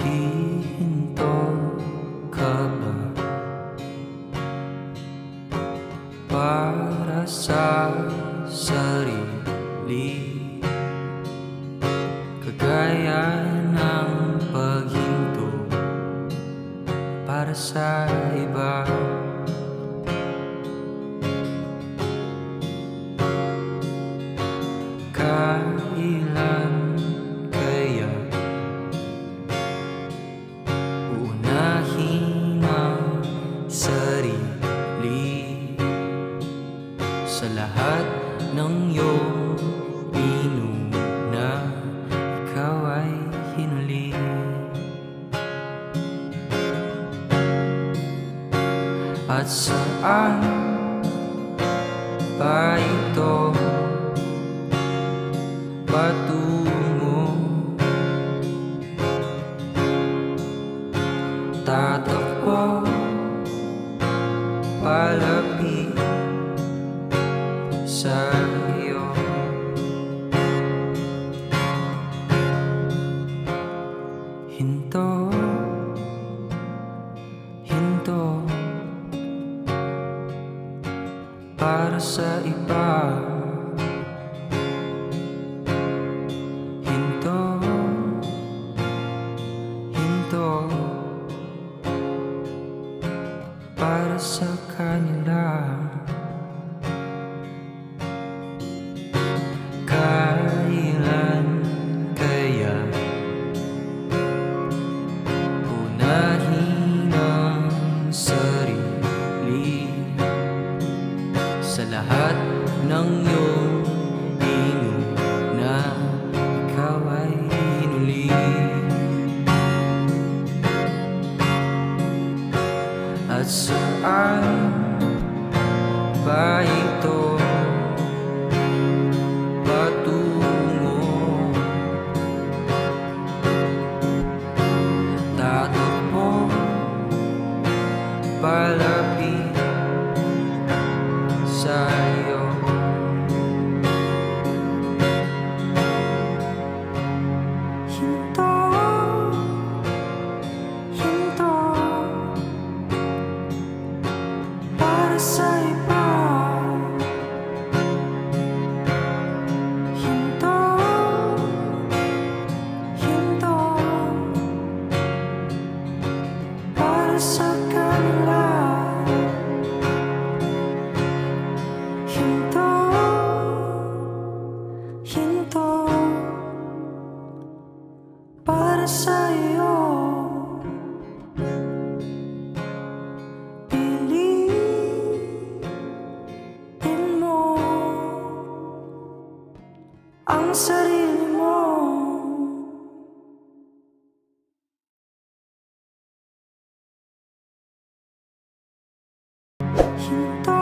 Hihinto ka ba para sa sarili, kagaya ng paghinto para sa iba? Kailan kaya uunahin ang sarili sa lahat ng iyong inuna? Ikaw ay hinuli. At saan ba ito patungo? Tatakbo palapit sa iyo. Hinto, hinto para sa iba. Hinto, hinto para sa kanila. Kailan kaya unahin ang sarili sa lahat ng iyong inuna? Ikaw ay hinuli. At saan ba ito patungo? Tatakbo palapit sa iyo. Hinto, hinto para sa iba. Hinto, hinto para sa kanila. Hinto, hinto para sa iyo. Piliin mo ang sarili mo. Hinto,